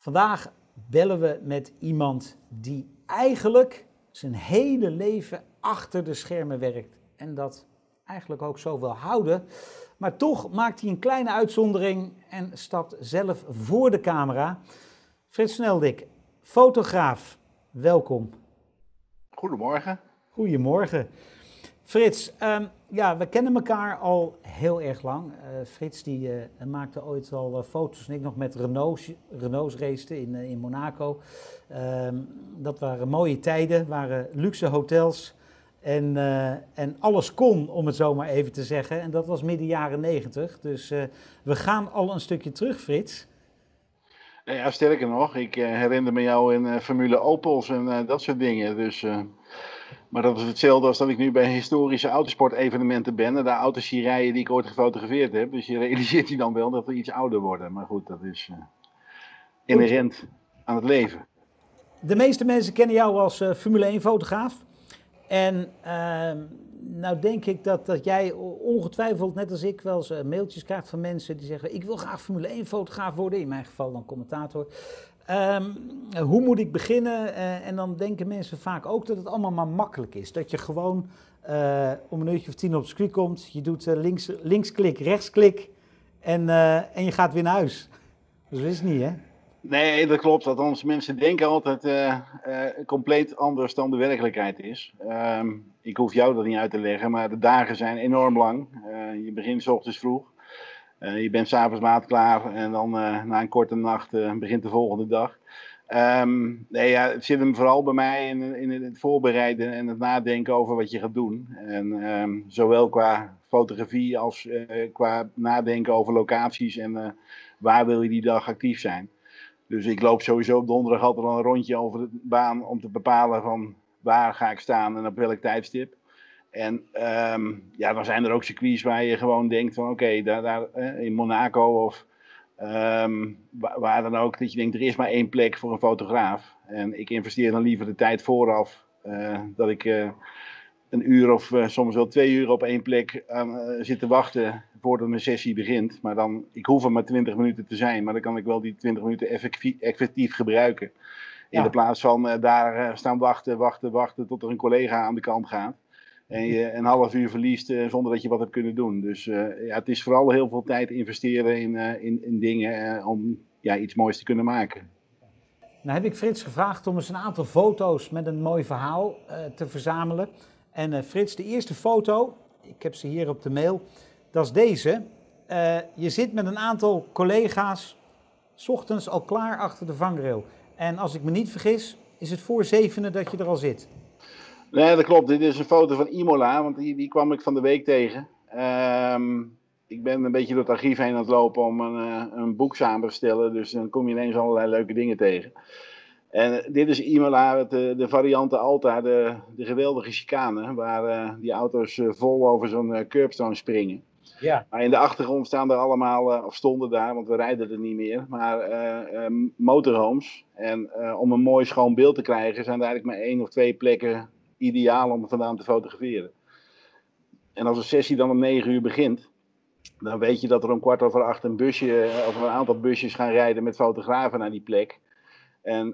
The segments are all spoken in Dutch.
Vandaag bellen we met iemand die eigenlijk zijn hele leven achter de schermen werkt. En dat eigenlijk ook zo wil houden. Maar toch maakt hij een kleine uitzondering en stapt zelf voor de camera. Frits Sneldik, fotograaf, welkom. Goedemorgen. Goedemorgen. Frits, we kennen elkaar al heel erg lang. Frits die maakte ooit al foto's en ik nog met Renault's raceten in Monaco. Dat waren mooie tijden, waren luxe hotels en alles kon, om het zo maar even te zeggen. En dat was midden jaren 90, dus we gaan al een stukje terug, Frits. Ja, sterker nog, ik herinner me jou in Formule Opels en dat soort dingen. Dus, maar dat is hetzelfde als dat ik nu bij historische autosportevenementen ben. En de auto's hier rijden die ik ooit gefotografeerd heb. Dus je realiseert je dan wel dat we iets ouder worden. Maar goed, dat is inherent aan het leven. De meeste mensen kennen jou als Formule 1 fotograaf. En nou denk ik dat jij ongetwijfeld, net als ik, wel eens mailtjes krijgt van mensen die zeggen: ik wil graag Formule 1 fotograaf worden, in mijn geval dan commentator. Hoe moet ik beginnen? En dan denken mensen vaak ook dat het allemaal maar makkelijk is. Dat je gewoon om een uurtje of 10 op het circuit komt, je doet linksklik, rechtsklik en je gaat weer naar huis. Dus dat is het niet, hè? Nee, dat klopt. Althans, mensen denken altijd compleet anders dan de werkelijkheid is. Ik hoef jou dat niet uit te leggen, maar de dagen zijn enorm lang. Je begint 's ochtends vroeg. Je bent 's avonds laat klaar en dan na een korte nacht begint de volgende dag. Het zit hem vooral bij mij in het voorbereiden en het nadenken over wat je gaat doen. En zowel qua fotografie als qua nadenken over locaties en waar wil je die dag actief zijn. Dus ik loop sowieso op donderdag altijd al een rondje over de baan om te bepalen van waar ga ik staan en op welk tijdstip. En dan zijn er ook circuits waar je gewoon denkt van oké, daar in Monaco of waar dan ook, dat je denkt er is maar één plek voor een fotograaf. En ik investeer dan liever de tijd vooraf dat ik een uur of soms wel 2 uur op één plek zit te wachten voordat mijn sessie begint. Maar dan, ik hoef er maar 20 minuten te zijn, maar dan kan ik wel die 20 minuten effectief gebruiken. In de plaats van daar staan wachten tot er een collega aan de kant gaat. En je een half uur verliest zonder dat je wat hebt kunnen doen. Dus het is vooral heel veel tijd investeren in dingen om iets moois te kunnen maken. Nou heb ik Frits gevraagd om eens een aantal foto's met een mooi verhaal te verzamelen. En Frits, de eerste foto, ik heb ze hier op de mail, dat is deze. Je zit met een aantal collega's 's ochtends al klaar achter de vangrail. En als ik me niet vergis, is het voor 7 dat je er al zit. Nee, dat klopt. Dit is een foto van Imola, want die kwam ik van de week tegen. Ik ben een beetje door het archief heen aan het lopen om een boek samen te stellen. Dus dan kom je ineens allerlei leuke dingen tegen. En dit is Imola, de variante Alta, de geweldige chicane, waar die auto's vol over zo'n curbstone springen. Ja. Maar in de achtergrond staan er allemaal, of stonden daar, want we rijden er niet meer, maar motorhomes. En om een mooi schoon beeld te krijgen zijn er eigenlijk maar 1 of 2 plekken ideaal om vandaan te fotograferen. En als een sessie dan om 9 uur begint, dan weet je dat er om 7:15 een busje, of een aantal busjes gaan rijden met fotografen naar die plek. En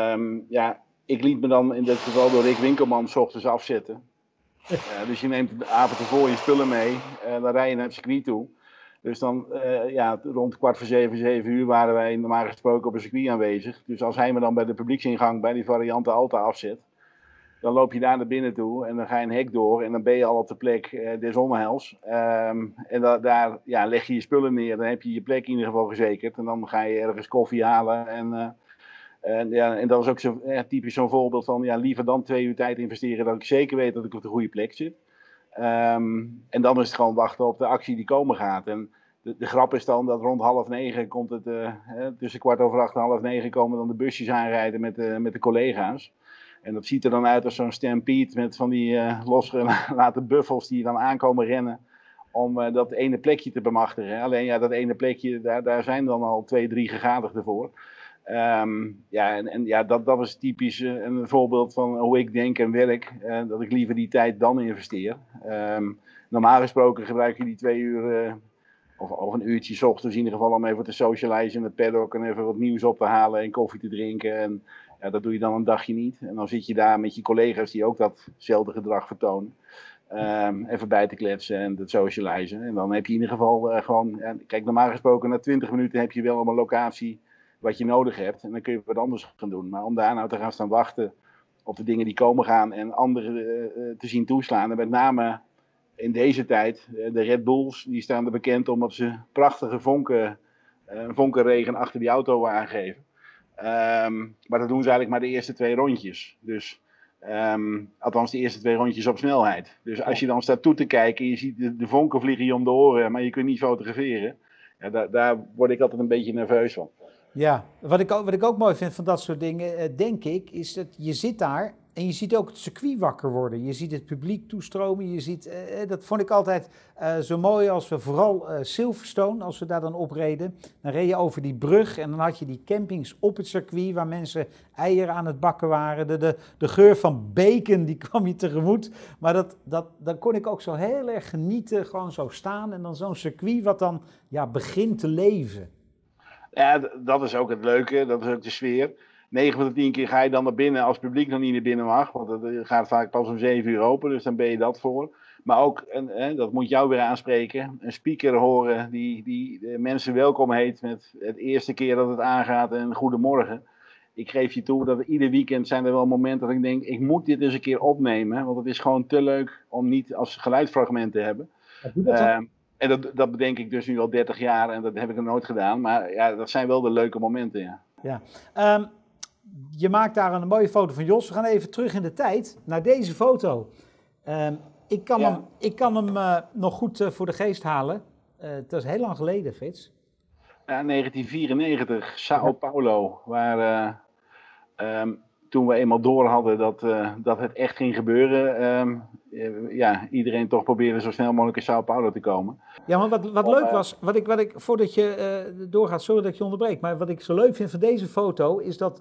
ik liet me dan in dit geval door Rick Winkelman 's ochtends afzetten. Dus je neemt de avond ervoor je spullen mee, dan rij je naar het circuit toe. Dus dan rond 6:15, 7 uur waren wij normaal gesproken op een circuit aanwezig. Dus als hij me dan bij de publieksingang bij die variante Alta afzet, dan loop je daar naar binnen toe en dan ga je een hek door en dan ben je al op de plek des onheils. En daar leg je je spullen neer, dan heb je je plek in ieder geval verzekerd. En dan ga je ergens koffie halen en dat is ook zo, typisch zo'n voorbeeld van liever dan 2 uur tijd investeren dat ik zeker weet dat ik op de goede plek zit. En dan is het gewoon wachten op de actie die komen gaat. En de grap is dan dat rond 8:30 komt het, tussen 7:15 en 8:30 komen dan de busjes aanrijden met de collega's. En dat ziet er dan uit als zo'n stampede met van die losgelaten buffels die dan aankomen rennen om dat ene plekje te bemachtigen. Alleen dat ene plekje, daar zijn dan al 2, 3 gegadigden voor. Dat is typisch een voorbeeld van hoe ik denk en werk. Dat ik liever die tijd dan investeer. Normaal gesproken gebruik je die 2 uur of een uurtje 's ochtends in ieder geval om even te socializen in het paddock en even wat nieuws op te halen en koffie te drinken. En ja, dat doe je dan een dagje niet. En dan zit je daar met je collega's die ook datzelfde gedrag vertonen. Even bij te kletsen en te socializen. En dan heb je in ieder geval gewoon... kijk, normaal gesproken na 20 minuten heb je wel op een locatie wat je nodig hebt. En dan kun je wat anders gaan doen. Maar om daar nou te gaan staan wachten op de dingen die komen gaan en anderen te zien toeslaan. En met name in deze tijd, de Red Bulls, die staan er bekend omdat ze prachtige vonkenregen achter die auto aangeven. Maar dat doen ze eigenlijk maar de eerste 2 rondjes. Dus, althans de eerste 2 rondjes op snelheid. Dus als je dan staat toe te kijken, je ziet de vonken vliegen je om de oren, maar je kunt niet fotograferen. Ja, daar word ik altijd een beetje nerveus van. Ja, wat ik ook mooi vind van dat soort dingen, denk ik, is dat je zit daar en je ziet ook het circuit wakker worden. Je ziet het publiek toestromen. Je ziet, dat vond ik altijd zo mooi als we vooral Silverstone, als we daar dan opreden. Dan reed je over die brug en dan had je die campings op het circuit waar mensen eieren aan het bakken waren. De geur van bacon, die kwam je tegemoet. Maar dan kon ik ook zo heel erg genieten, gewoon zo staan. En dan zo'n circuit wat dan begint te leven. Ja, dat is ook het leuke, dat is ook de sfeer. 9 van de 10 keer ga je dan naar binnen als het publiek nog niet naar binnen mag. Want het gaat vaak pas om 7 uur open, dus dan ben je dat voor. Maar ook, dat moet jou weer aanspreken, een speaker horen die de mensen welkom heet met het eerste keer dat het aangaat en goedemorgen. Ik geef je toe dat ieder weekend zijn er wel momenten dat ik denk, ik moet dit eens een keer opnemen. Want het is gewoon te leuk om niet als geluidsfragment te hebben. En dat bedenk ik dus nu al 30 jaar en dat heb ik nog nooit gedaan. Maar ja, dat zijn wel de leuke momenten, ja. Je maakt daar een mooie foto van Jos. We gaan even terug in de tijd naar deze foto. Ik kan hem nog goed voor de geest halen. Dat is heel lang geleden, Frits. Ja, 1994, Sao Paulo. Waar toen we eenmaal door hadden dat het echt ging gebeuren, iedereen toch probeerde zo snel mogelijk in Sao Paulo te komen. Ja, maar wat leuk was, wat ik voordat je doorgaat, sorry dat ik je onderbreek, maar wat ik zo leuk vind van deze foto is dat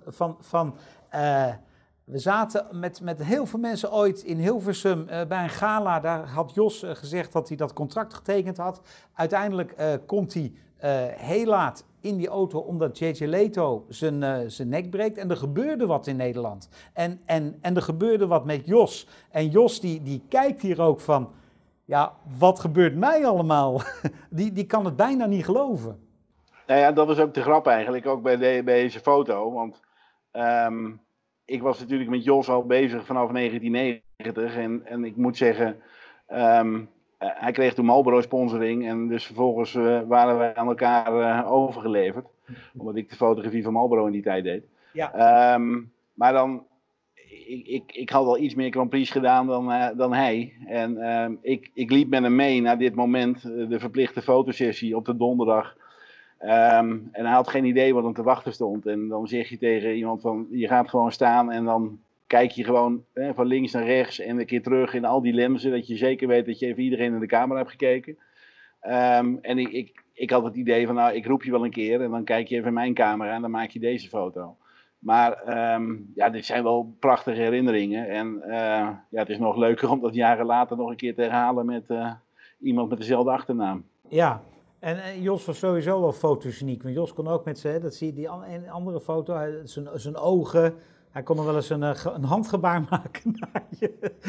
we zaten met heel veel mensen ooit in Hilversum bij een gala. Daar had Jos gezegd dat hij dat contract getekend had. Uiteindelijk komt hij heel laat in die auto omdat J.J. Leto zijn nek breekt. En er gebeurde wat in Nederland. En er gebeurde wat met Jos. En Jos die kijkt hier ook van, ja, wat gebeurt mij allemaal? Die kan het bijna niet geloven. Nou ja, dat was ook de grap eigenlijk, ook bij deze foto. Want ik was natuurlijk met Jos al bezig vanaf 1990. En ik moet zeggen, hij kreeg toen Marlboro sponsoring. En dus vervolgens waren we aan elkaar overgeleverd. Omdat ik de fotografie van Marlboro in die tijd deed. Ja. Maar dan, ik had al iets meer Grand Prix gedaan dan hij. En ik liep met hem mee naar dit moment, de verplichte fotosessie op de donderdag. En hij had geen idee wat hem te wachten stond. En dan zeg je tegen iemand van, je gaat gewoon staan en dan kijk je gewoon van links naar rechts en een keer terug in al die lenzen, dat je zeker weet dat je even iedereen in de camera hebt gekeken. En ik had het idee van, nou, ik roep je wel een keer en dan kijk je even in mijn camera en dan maak je deze foto. Maar dit zijn wel prachtige herinneringen. En het is nog leuker om dat jaren later nog een keer te herhalen met iemand met dezelfde achternaam. Ja. En Jos was sowieso wel fotogeniek. Want Jos kon ook met zijn, dat zie je die andere foto, zijn ogen. Hij kon nog wel eens een handgebaar maken naar je.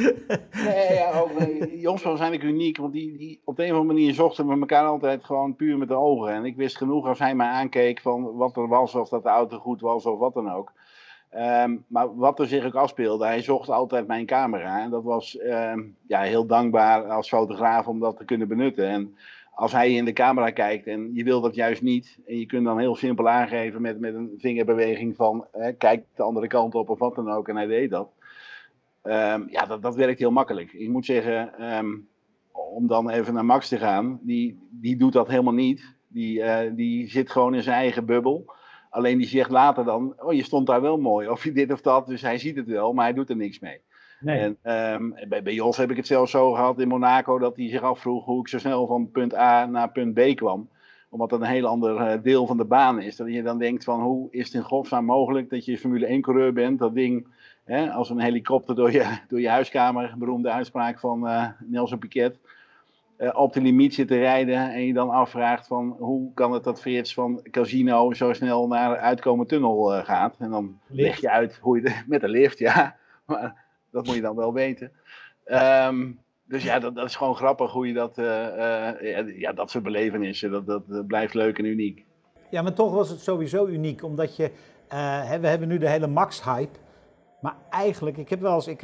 Nee, Jos was waarschijnlijk uniek. Want die op de een of andere manier zochten we elkaar altijd gewoon puur met de ogen. En ik wist genoeg als hij mij aankeek van wat er was, of dat de auto goed was of wat dan ook. Maar wat er zich ook afspeelde, hij zocht altijd mijn camera. En dat was heel dankbaar als fotograaf om dat te kunnen benutten. En als hij in de camera kijkt en je wil dat juist niet, en je kunt dan heel simpel aangeven met een vingerbeweging van kijk de andere kant op of wat dan ook, en hij deed dat. Dat werkt heel makkelijk. Ik moet zeggen, om dan even naar Max te gaan, die doet dat helemaal niet. Die zit gewoon in zijn eigen bubbel. Alleen die zegt later dan, oh je stond daar wel mooi, of je dit of dat, dus hij ziet het wel, maar hij doet er niks mee. Nee. En bij Jos heb ik het zelfs zo gehad in Monaco dat hij zich afvroeg hoe ik zo snel van punt A naar punt B kwam. Omdat dat een heel ander deel van de baan is. Dat je dan denkt van hoe is het in godsnaam mogelijk dat je Formule 1 coureur bent. Dat ding als een helikopter door je huiskamer, beroemde uitspraak van Nelson Piquet. op de limiet zit te rijden en je dan afvraagt van hoe kan het dat Frits van Casino zo snel naar uitkomen tunnel gaat. En dan leg je uit hoe je met de lift, ja, maar dat moet je dan wel weten. Dus ja, dat is gewoon grappig hoe je dat, dat soort belevenissen, dat blijft leuk en uniek. Ja, maar toch was het sowieso uniek, omdat we hebben nu de hele Max-hype. Maar eigenlijk, ik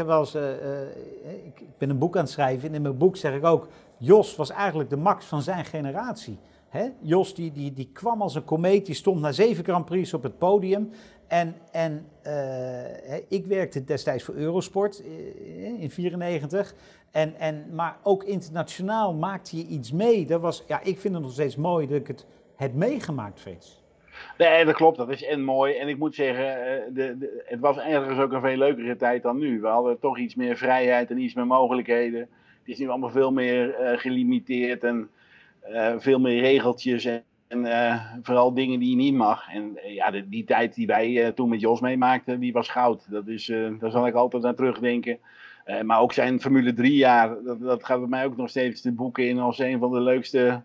ben een boek aan het schrijven en in mijn boek zeg ik ook, Jos was eigenlijk de Max van zijn generatie. Hè? Jos die kwam als een komeet, die stond na 7 Grand Prix op het podium. En ik werkte destijds voor Eurosport in 1994. Maar ook internationaal maakte je iets mee. Ik vind het nog steeds mooi dat ik het heb meegemaakt, Frits. Nee, dat klopt. Dat is en mooi. En ik moet zeggen, het was ergens ook een veel leukere tijd dan nu. We hadden toch iets meer vrijheid en iets meer mogelijkheden. Het is nu allemaal veel meer gelimiteerd en veel meer regeltjes en vooral dingen die je niet mag. En die tijd die wij toen met Jos meemaakten, die was goud. Daar zal ik altijd aan terugdenken. Maar ook zijn Formule 3 jaar, dat gaat bij mij ook nog steeds de boeken in als een van de leukste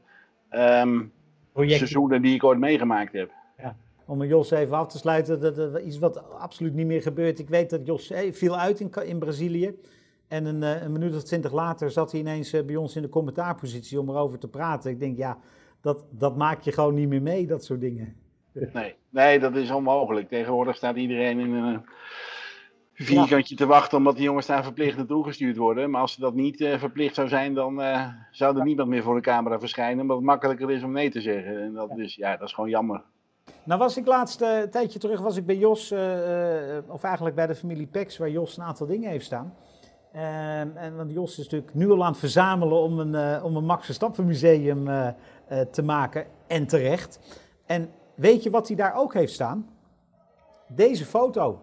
seizoenen die ik ooit meegemaakt heb. Ja. Om Jos even af te sluiten, dat iets wat absoluut niet meer gebeurt. Ik weet dat Jos viel uit in Brazilië. En een minuut of 20 later zat hij ineens bij ons in de commentaarpositie om erover te praten. Ik denk, ja, dat maak je gewoon niet meer mee, dat soort dingen. Nee, dat is onmogelijk. Tegenwoordig staat iedereen in een vierkantje te wachten omdat die jongens daar verplicht naartoe gestuurd worden. Maar als ze dat niet verplicht zou zijn, dan zou er niemand meer voor de camera verschijnen. Omdat het makkelijker is om nee te zeggen. En dat is gewoon jammer. Nou was ik laatst tijdje terug bij Jos, of eigenlijk bij de familie Pex, waar Jos een aantal dingen heeft staan. Want Jos is natuurlijk nu al aan het verzamelen om een Max Verstappen museum te maken. En terecht. En weet je wat hij daar ook heeft staan? Deze foto.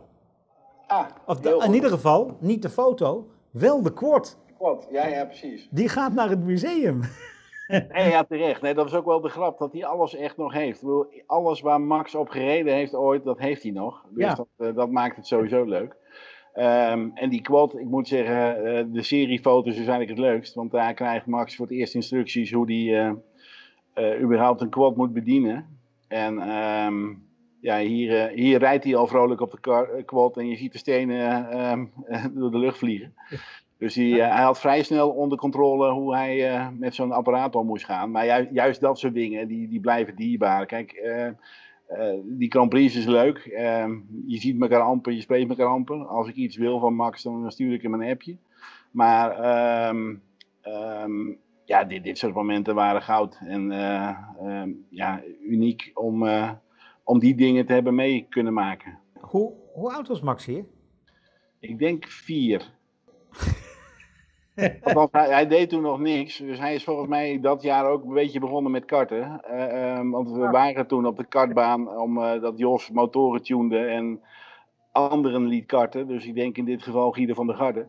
In ieder geval, niet de foto, wel de quad. Ja, precies. Die gaat naar het museum. Nee, ja, terecht. Nee, dat is ook wel de grap, dat hij alles echt nog heeft. Ik bedoel, alles waar Max op gereden heeft ooit, dat heeft hij nog. Dus ja. Dat maakt het sowieso leuk. En die quad, ik moet zeggen, de seriefoto's is eigenlijk het leukst. Want daar krijgt Max voor het eerst instructies hoe hij überhaupt een quad moet bedienen. En hier rijdt hij al vrolijk op de quad en je ziet de stenen door de lucht vliegen. Dus hij had vrij snel onder controle hoe hij met zo'n apparaat om moest gaan. Maar juist dat soort dingen, die blijven dierbaar. Kijk, die Grand Prix is leuk. Je ziet elkaar amper, je spreekt elkaar amper. Als ik iets wil van Max, dan stuur ik hem een appje. Maar dit soort momenten waren goud. En uniek om die dingen te hebben mee kunnen maken. Hoe oud was Max hier? Ik denk 4. Althans, hij deed toen nog niks. Dus hij is volgens mij dat jaar ook een beetje begonnen met karten. Want we waren toen op de kartbaan omdat Jos motoren tunede en anderen liet karten. Dus ik denk in dit geval Guido van der Garde.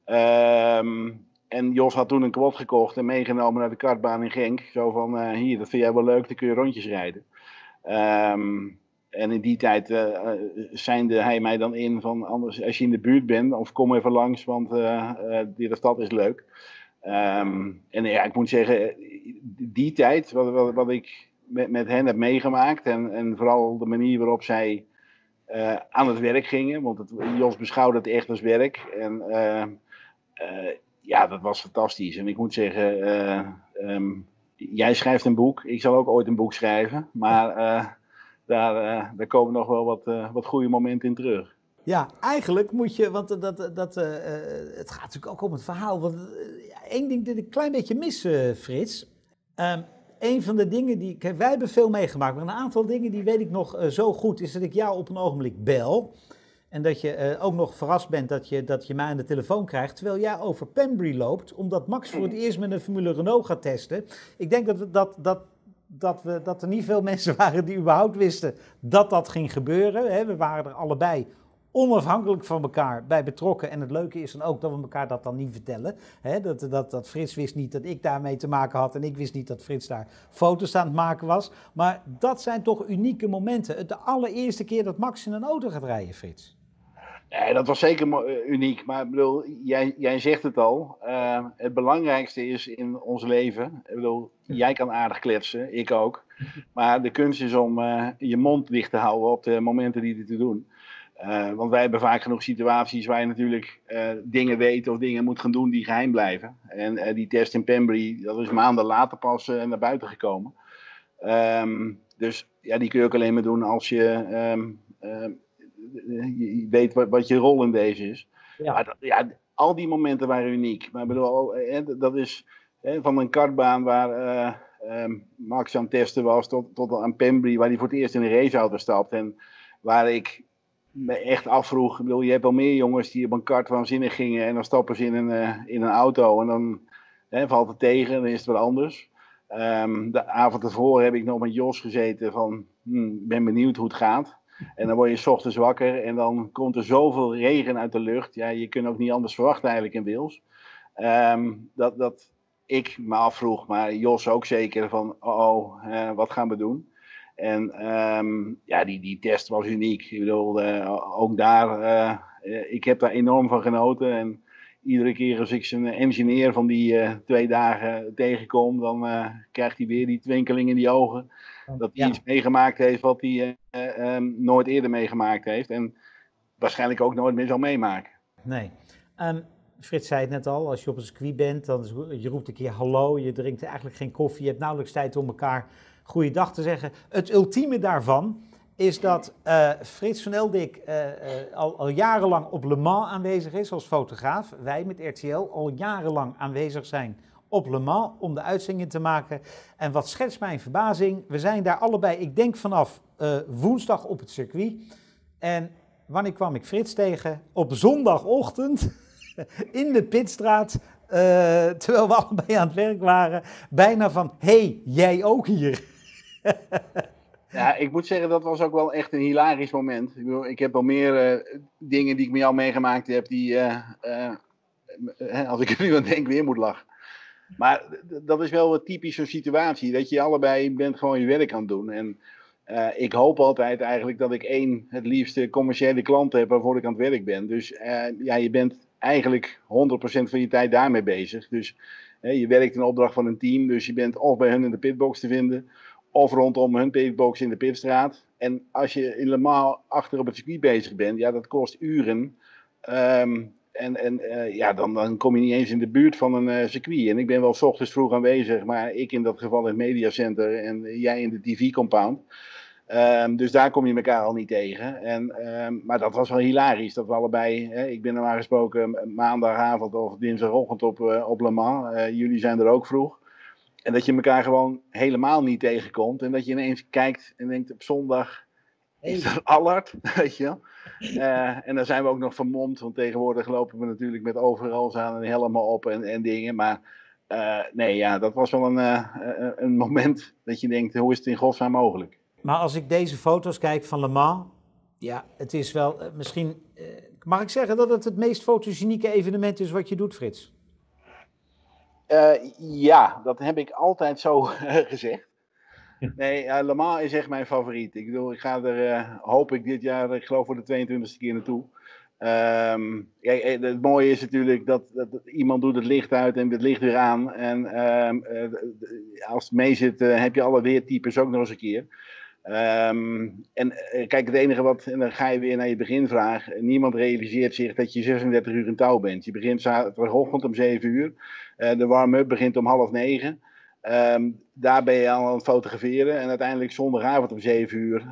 En Jos had toen een quad gekocht en meegenomen naar de kartbaan in Genk. Zo van, hier, dat vind jij wel leuk, dan kun je rondjes rijden. En in die tijd seinde hij mij dan in van anders als je in de buurt bent of kom even langs, want de stad is leuk. Ik moet zeggen, die tijd wat ik met hen heb meegemaakt en vooral de manier waarop zij aan het werk gingen, want Jos beschouwde het echt als werk. En dat was fantastisch. En ik moet zeggen, jij schrijft een boek, ik zal ook ooit een boek schrijven, maar daar komen nog wel wat goede momenten in terug. Ja, eigenlijk moet je, want het gaat natuurlijk ook om het verhaal. Want één ding dat ik een klein beetje mis, Frits. Een van de dingen wij hebben veel meegemaakt, maar een aantal dingen die weet ik nog zo goed, is dat ik jou op een ogenblik bel. En dat je ook nog verrast bent dat je mij aan de telefoon krijgt, terwijl jij over Pembrey loopt, omdat Max voor het eerst met een Formule Renault gaat testen. Ik denk dat er niet veel mensen waren die überhaupt wisten dat ging gebeuren. We waren er allebei onafhankelijk van elkaar bij betrokken. En het leuke is dan ook dat we elkaar dat dan niet vertellen. Dat Frits wist niet dat ik daarmee te maken had en ik wist niet dat Frits daar foto's aan het maken was. Maar dat zijn toch unieke momenten. De allereerste keer dat Max in een auto gaat rijden, Frits. Nee, dat was zeker uniek. Maar ik bedoel, jij zegt het al. Het belangrijkste is in ons leven. Ik bedoel, jij kan aardig kletsen, ik ook. Maar de kunst is om je mond dicht te houden op de momenten die er te doen. Want wij hebben vaak genoeg situaties waar je natuurlijk dingen weet of dingen moet gaan doen die geheim blijven. En die test in Pembrey, dat is maanden later pas naar buiten gekomen. Dus ja, die kun je ook alleen maar doen als je weet wat je rol in deze is. Ja. Maar ja, al die momenten waren uniek. Maar ik bedoel, dat is van een kartbaan waar Max aan het testen was, tot aan Pembrey, waar hij voor het eerst in een raceauto stapt. En waar ik me echt afvroeg, ik bedoel, je hebt wel meer jongens die op een kart waanzinnig gingen en dan stappen ze in een auto en dan valt het tegen en dan is het wel anders. De avond ervoor heb ik nog met Jos gezeten van, ben benieuwd hoe het gaat. En dan word je 's ochtends wakker en dan komt er zoveel regen uit de lucht. Ja, je kunt ook niet anders verwachten eigenlijk in Wils. Dat ik me afvroeg, maar Jos ook zeker van, wat gaan we doen? En ja, die test was uniek. Ik bedoel, ook daar, ik heb daar enorm van genoten. En iedere keer als ik zijn engineer van die 2 dagen tegenkom, dan krijgt hij weer die twinkeling in die ogen. Dat hij iets meegemaakt heeft wat hij nooit eerder meegemaakt heeft. En waarschijnlijk ook nooit meer zal meemaken. Nee. Frits zei het net al, als je op een circuit bent, dan je roept een keer hallo, je drinkt eigenlijk geen koffie, je hebt nauwelijks tijd om elkaar goeiedag te zeggen. Het ultieme daarvan is dat Frits van Eldik al jarenlang op Le Mans aanwezig is als fotograaf. Wij met RTL al jarenlang aanwezig zijn op Le Mans om de uitzending te maken. En wat schetst mijn verbazing, we zijn daar allebei, ik denk vanaf woensdag op het circuit. En wanneer kwam ik Frits tegen? Op zondagochtend in de pitstraat, terwijl we allebei aan het werk waren, bijna van, hey, jij ook hier? Ja, ik moet zeggen, dat was ook wel echt een hilarisch moment. Ik bedoel, ik heb wel meer dingen die ik met jou meegemaakt heb, die, als ik er nu aan denk, weer moet lachen. Maar dat is wel wat typisch zo'n situatie, dat je allebei bent gewoon je werk aan het doen. En ik hoop altijd eigenlijk dat ik het liefst commerciële klant heb waarvoor ik aan het werk ben. Dus ja, je bent eigenlijk 100% van je tijd daarmee bezig. Dus je werkt in opdracht van een team, dus je bent of bij hun in de pitbox te vinden, of rondom hun pitbox in de pitstraat. En als je in Le Mans achter op het circuit bezig bent, ja, dat kost uren. Ja, dan kom je niet eens in de buurt van een circuit. En ik ben wel 's ochtends vroeg aanwezig, maar ik in dat geval in het mediacenter en jij in de TV-compound. Dus daar kom je elkaar al niet tegen. Maar dat was wel hilarisch. Dat we allebei, ik ben normaal gesproken maandagavond of dinsdagochtend op Le Mans. Jullie zijn er ook vroeg. En dat je elkaar gewoon helemaal niet tegenkomt. En dat je ineens kijkt en denkt op zondag, is dat Allard? Weet je wel? En dan zijn we ook nog vermomd. Want tegenwoordig lopen we natuurlijk met overal aan en helmen op en dingen. Maar nee, ja, dat was wel een moment dat je denkt, hoe is het in godsnaam mogelijk? Maar als ik deze foto's kijk van Le Mans, ja, het is wel misschien, mag ik zeggen dat het meest fotogenieke evenement is wat je doet, Frits? Ja, dat heb ik altijd zo gezegd. Nee, Le Mans is echt mijn favoriet. Ik bedoel, ik ga er, hoop ik dit jaar, ik geloof voor de 22e keer naartoe. Het mooie is natuurlijk dat iemand doet het licht uit en het licht weer aan. En als het mee zit, heb je alle weertypes ook nog eens een keer. Kijk, het enige en dan ga je weer naar je beginvraag. Niemand realiseert zich dat je 36 uur in touw bent. Je begint zaterdagochtend om 7 uur. De warm-up begint om 8:30. Daar ben je al aan het fotograferen. En uiteindelijk zondagavond om 7 uur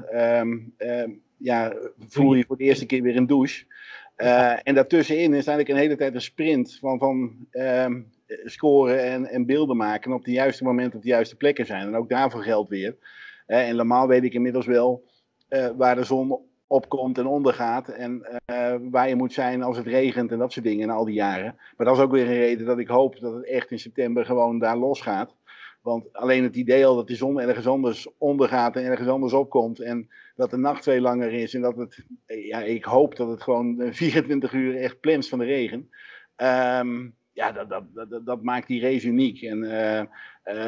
voel je voor de eerste keer weer een douche. En daartussenin is eigenlijk een hele tijd een sprint van scoren en beelden maken. En op de juiste momenten op de juiste plekken zijn. En ook daarvoor geldt weer. In Le Mans weet ik inmiddels wel waar de zon opkomt en ondergaat. En waar je moet zijn als het regent en dat soort dingen in al die jaren. Maar dat is ook weer een reden dat ik hoop dat het echt in september gewoon daar losgaat. Want alleen het idee al dat de zon ergens anders ondergaat en ergens anders opkomt. En dat de nacht veel langer is. En dat het, ja, ik hoop dat het gewoon 24 uur echt plenst van de regen. Ja, dat maakt die race uniek. En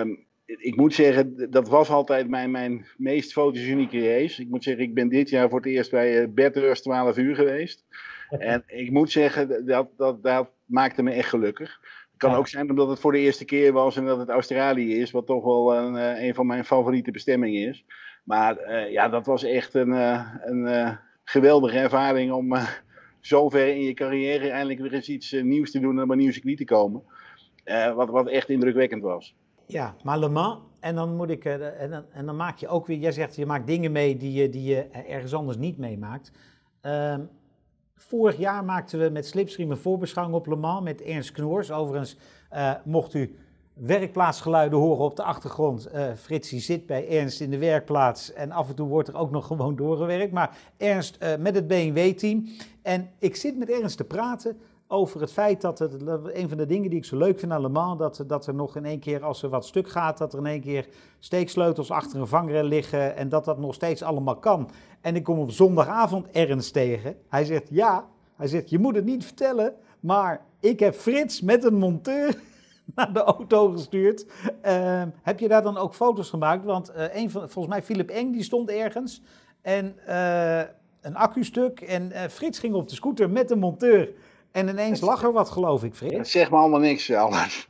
ik moet zeggen, dat was altijd mijn meest fotogenieke race. Ik moet zeggen, ik ben dit jaar voor het eerst bij Bathurst 12 uur geweest. En ik moet zeggen, dat maakte me echt gelukkig. Het kan ook zijn omdat het voor de eerste keer was en dat het Australië is, wat toch wel een van mijn favoriete bestemmingen is. Maar ja, dat was echt een geweldige ervaring om zo ver in je carrière eindelijk weer eens iets nieuws te doen en op een nieuw circuit te komen. Wat echt indrukwekkend was. Ja, maar Le Mans, en dan moet ik, en dan maak je ook weer, jij zegt je maakt dingen mee die je ergens anders niet meemaakt. Vorig jaar maakten we met Slipstream een voorbeschouwing op Le Mans met Ernst Knoors. Overigens mocht u werkplaatsgeluiden horen op de achtergrond. Fritsie zit bij Ernst in de werkplaats en af en toe wordt er ook nog gewoon doorgewerkt. Maar Ernst met het BMW-team. En ik zit met Ernst te praten over het feit dat een van de dingen die ik zo leuk vind aan Le Mans, dat er nog in één keer, als er wat stuk gaat, dat er in één keer steeksleutels achter een vangrail liggen en dat nog steeds allemaal kan. En ik kom op zondagavond Ernst tegen. Hij zegt, je moet het niet vertellen, maar ik heb Frits met een monteur naar de auto gestuurd. Heb je daar dan ook foto's gemaakt? Want volgens mij Philip Eng, die stond ergens en een accustuk en Frits ging op de scooter met een monteur. En ineens lag er wat, geloof ik, Frits. Dat zegt me allemaal niks, Albert.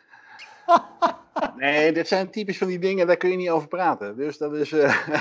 Nee, dit zijn typisch van die dingen, daar kun je niet over praten. Dus dat is...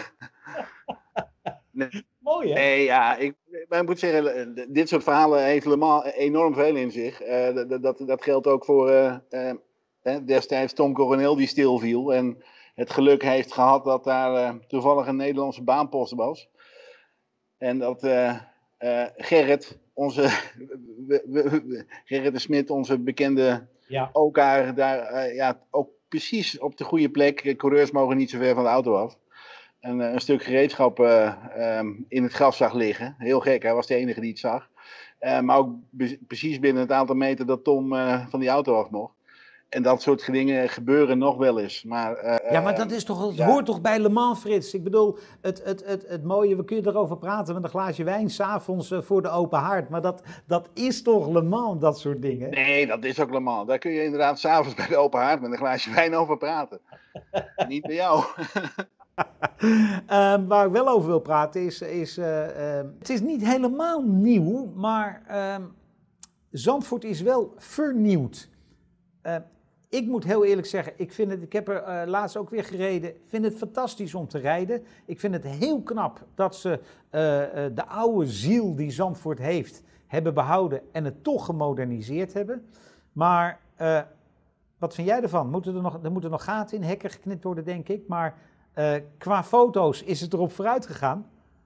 Nee. Mooi, hè? Nee, ja, ik moet zeggen, dit soort verhalen heeft helemaal enorm veel in zich. Dat geldt ook voor destijds Tom Coronel die stilviel. En het geluk heeft gehad dat daar toevallig een Nederlandse baanpost was. En dat Gerrit, Gerrit de Smit, onze bekende Okaar, daar ook precies op de goede plek. Coureurs mogen niet zo ver van de auto af. Een stuk gereedschap in het gras zag liggen. Heel gek, hij was de enige die het zag. Maar ook precies binnen het aantal meter dat Tom van die auto af mocht. En dat soort dingen gebeuren nog wel eens. Maar, maar dat is toch, hoort toch bij Le Mans, Frits? Ik bedoel, het mooie, we kunnen erover praten met een glaasje wijn 's avonds voor de open haard. Maar dat is toch Le Mans, dat soort dingen? Nee, dat is ook Le Mans. Daar kun je inderdaad 's avonds bij de open haard met een glaasje wijn over praten. Niet bij jou. Waar ik wel over wil praten is het is niet helemaal nieuw, maar Zandvoort is wel vernieuwd. Ik moet heel eerlijk zeggen, ik heb er laatst ook weer gereden, ik vind het fantastisch om te rijden. Ik vind het heel knap dat ze de oude ziel die Zandvoort heeft, hebben behouden en het toch gemoderniseerd hebben. Maar wat vind jij ervan? Er moeten nog gaten in, hekken geknipt worden, denk ik, maar qua foto's is het erop vooruit gegaan?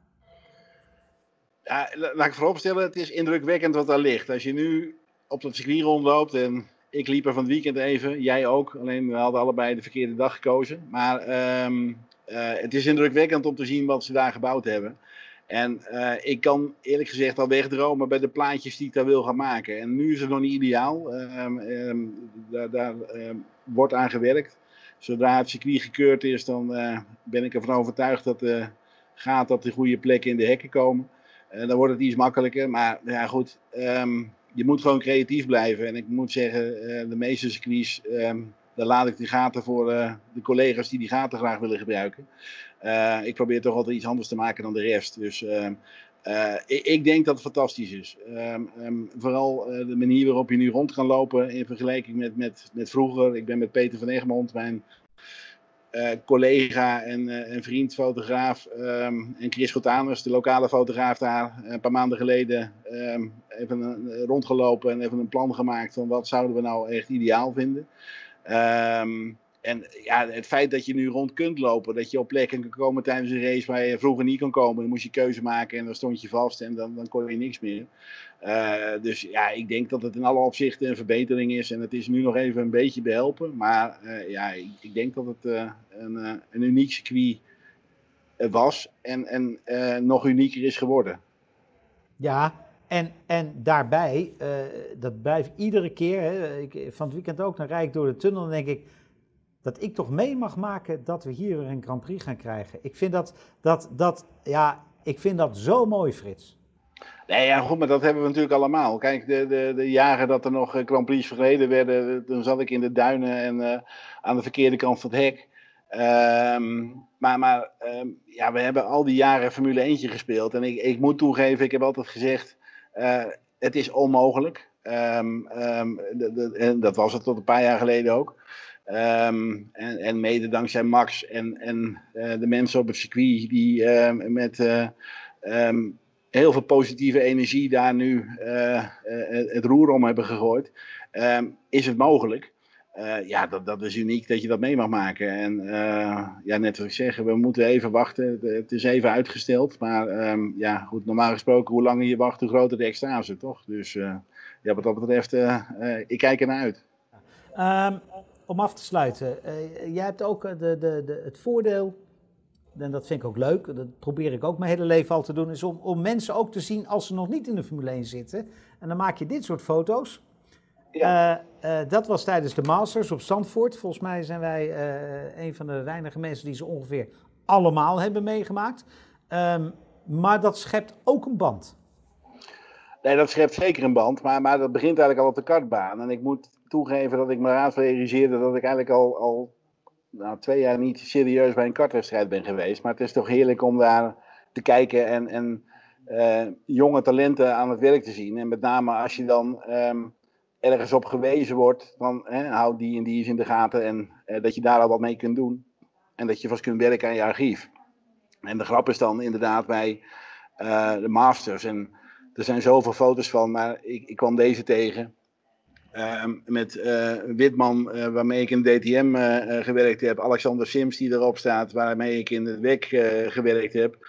Ja, laat ik vooropstellen, het is indrukwekkend wat daar ligt. Als je nu op dat circuit rondloopt en ik liep er van het weekend even, jij ook, alleen we hadden allebei de verkeerde dag gekozen. Maar het is indrukwekkend om te zien wat ze daar gebouwd hebben. En ik kan eerlijk gezegd al wegdromen bij de plaatjes die ik daar wil gaan maken. En nu is het nog niet ideaal. Daar wordt aan gewerkt. Zodra het circuit gekeurd is, dan ben ik ervan overtuigd dat de gaten op de goede plekken in de hekken komen. Dan wordt het iets makkelijker. Maar ja, goed, je moet gewoon creatief blijven. En ik moet zeggen, de meeste circuits, daar laat ik die gaten voor de collega's die gaten graag willen gebruiken. Ik probeer toch altijd iets anders te maken dan de rest. Dus ik denk dat het fantastisch is. Vooral de manier waarop je nu rond kan lopen in vergelijking met vroeger. Ik ben met Peter van Egmond, mijn collega en vriend, fotograaf, en Chris Gotanus, de lokale fotograaf daar, een paar maanden geleden even rondgelopen en even een plan gemaakt van wat zouden we nou echt ideaal vinden. En ja, het feit dat je nu rond kunt lopen, dat je op plekken kan komen tijdens een race waar je vroeger niet kon komen, dan moest je keuze maken en dan stond je vast en dan kon je niks meer. Dus ja, ik denk dat het in alle opzichten een verbetering is en het is nu nog even een beetje behelpen. Maar ja, ik denk dat het een uniek circuit was en nog unieker is geworden. Ja, en daarbij, dat blijft iedere keer, hè, van het weekend ook, dan rijd ik door de tunnel en denk ik, dat ik toch mee mag maken dat we hier weer een Grand Prix gaan krijgen. Ik vind ik vind dat zo mooi, Frits. Nee, ja, goed, maar dat hebben we natuurlijk allemaal. Kijk, de jaren dat er nog Grand Prix verreden werden, toen zat ik in de duinen en aan de verkeerde kant van het hek. Ja, we hebben al die jaren Formule 1 gespeeld. En ik moet toegeven, ik heb altijd gezegd, het is onmogelijk. En dat was het tot een paar jaar geleden ook. En mede dankzij Max en de mensen op het circuit die heel veel positieve energie daar nu het roer om hebben gegooid, is het mogelijk. Ja, dat is uniek dat je dat mee mag maken. En ja, net wat ik zeg, we moeten even wachten. Het is even uitgesteld. Maar ja, goed, normaal gesproken, hoe langer je wacht, hoe groter de extase, toch? Dus ja, wat dat betreft, ik kijk ernaar uit. Om af te sluiten, jij hebt ook het voordeel, en dat vind ik ook leuk, dat probeer ik ook mijn hele leven al te doen, is om mensen ook te zien als ze nog niet in de Formule 1 zitten. En dan maak je dit soort foto's. Ja. Dat was tijdens de Masters op Zandvoort. Volgens mij zijn wij een van de weinige mensen die ze ongeveer allemaal hebben meegemaakt. Maar dat schept ook een band. Nee, dat schept zeker een band, maar dat begint eigenlijk al op de kartbaan. En ik moet toegeven dat ik me raad realiseerde dat ik eigenlijk al 2 jaar niet serieus bij een kartwedstrijd ben geweest. Maar het is toch heerlijk om daar te kijken en jonge talenten aan het werk te zien. En met name als je dan ergens op gewezen wordt, dan hou die en die eens in de gaten. En dat je daar al wat mee kunt doen. En dat je vast kunt werken aan je archief. En de grap is dan inderdaad bij de Masters. En er zijn zoveel foto's van, maar ik kwam deze tegen. Met Witman, waarmee ik in DTM gewerkt heb. Alexander Sims, die erop staat, waarmee ik in het WEC gewerkt heb.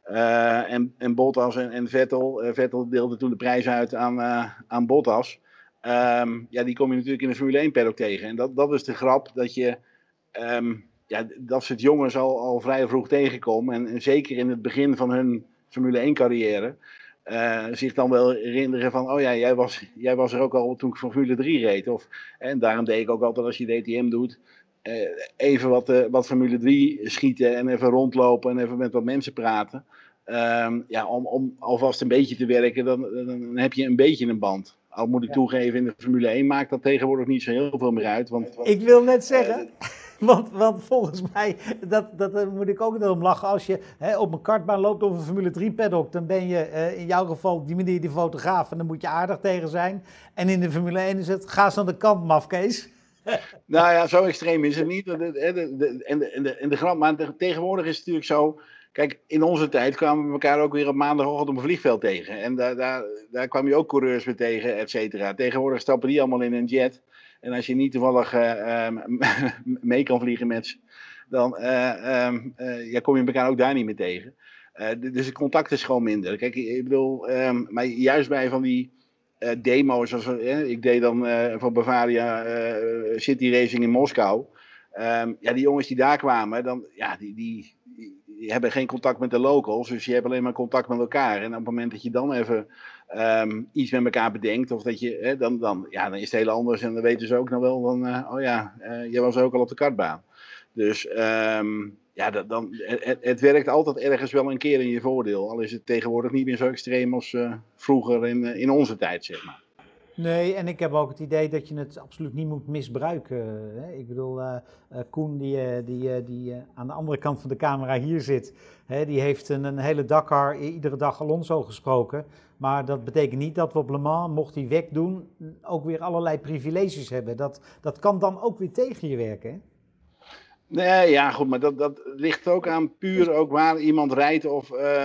En Bottas en Vettel. Vettel deelde toen de prijs uit aan Bottas. Ja, die kom je natuurlijk in de Formule 1 paddock tegen. En dat is de grap, dat je ja, dat soort jongens al vrij vroeg tegenkomen. En zeker in het begin van hun Formule 1 carrière. Zich dan wel herinneren van, oh ja, jij was er ook al toen ik Formule 3 reed. En daarom deed ik ook altijd als je DTM doet, even wat Formule 3 schieten en even rondlopen en even met wat mensen praten. Ja, om alvast een beetje te werken, dan heb je een beetje een band. Al moet ik toegeven, in de Formule 1 maakt dat tegenwoordig niet zo heel veel meer uit. Want ik wil net zeggen, want volgens mij, dat moet ik ook om lachen. Als je op een kartbaan loopt of een Formule 3 paddock, dan ben je in jouw geval op die manier die fotograaf en dan moet je aardig tegen zijn. En in de Formule 1 is het, ga eens aan de kant, mafkees. Nou ja, zo extreem is het niet. En de grap, maar tegenwoordig is het natuurlijk zo. Kijk, in onze tijd kwamen we elkaar ook weer op maandagochtend op een vliegveld tegen. En daar kwam je ook coureurs weer tegen, et cetera. Tegenwoordig stappen die allemaal in een jet. En als je niet toevallig mee kan vliegen met ze, dan ja, kom je elkaar ook daar niet meer tegen. Dus het contact is gewoon minder. Kijk, ik bedoel, maar juist bij van die demo's, ik deed dan voor Bavaria City Racing in Moskou. Ja, die jongens die daar kwamen, dan, ja, die hebben geen contact met de locals, dus je hebt alleen maar contact met elkaar. En op het moment dat je dan even iets met elkaar bedenkt, of dat je, dan is het heel anders. En dan weten ze ook nog wel van, oh ja, jij was ook al op de kartbaan. Dus ja, het werkt altijd ergens wel een keer in je voordeel. Al is het tegenwoordig niet meer zo extreem als vroeger in onze tijd, zeg maar. Nee, en ik heb ook het idee dat je het absoluut niet moet misbruiken. Hè? Ik bedoel, Koen die aan de andere kant van de camera hier zit, hè, die heeft een hele Dakar iedere dag Alonso gesproken. Maar dat betekent niet dat we op Le Mans, mocht hij WEC doen, ook weer allerlei privileges hebben. Dat kan dan ook weer tegen je werken, hè? Nee, ja, goed, maar dat ligt ook aan puur ook waar iemand rijdt of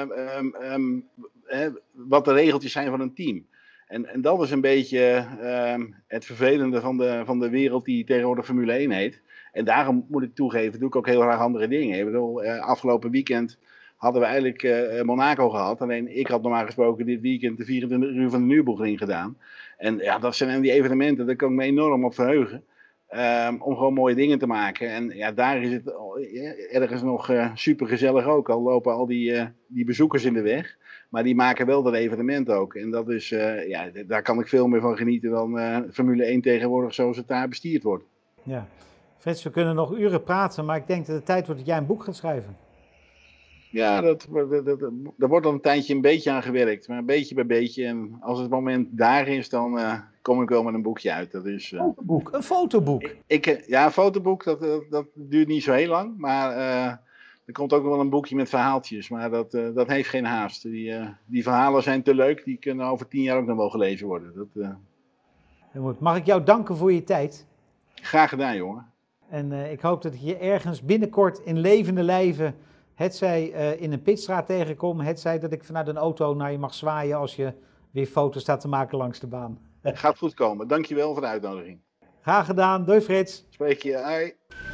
wat de regeltjes zijn van een team. En dat is een beetje het vervelende van de wereld die tegenwoordig Formule 1 heet. En daarom moet ik toegeven, doe ik ook heel graag andere dingen. Ik bedoel, afgelopen weekend hadden we eigenlijk Monaco gehad. Alleen ik had normaal gesproken dit weekend de 24 uur van de Nürburgring gedaan. En ja, dat zijn die evenementen, daar kan ik me enorm op verheugen. Om gewoon mooie dingen te maken. En ja, daar is het ergens nog super gezellig ook. Al lopen al die bezoekers in de weg. Maar die maken wel dat evenement ook. En dat is, ja, daar kan ik veel meer van genieten dan Formule 1 tegenwoordig zoals het daar bestierd wordt. Ja, Frits, we kunnen nog uren praten, maar ik denk dat het tijd wordt dat jij een boek gaat schrijven. Ja, daar wordt al een tijdje een beetje aan gewerkt, maar beetje bij beetje. En als het moment daar is, dan kom ik wel met een boekje uit. Dat is, Een fotoboek. ja, een fotoboek, dat duurt niet zo heel lang. Maar er komt ook nog wel een boekje met verhaaltjes. Maar dat heeft geen haast. Die verhalen zijn te leuk, die kunnen over 10 jaar ook nog wel gelezen worden. Heel goed. Mag ik jou danken voor je tijd? Graag gedaan, jongen. En ik hoop dat ik je ergens binnenkort in levende lijven, hetzij in een pitstraat tegenkom, hetzij dat ik vanuit een auto naar je mag zwaaien als je weer foto's staat te maken langs de baan. Gaat goed komen. Dankjewel voor de uitnodiging. Graag gedaan. Doei Frits. Spreek je. Hoi.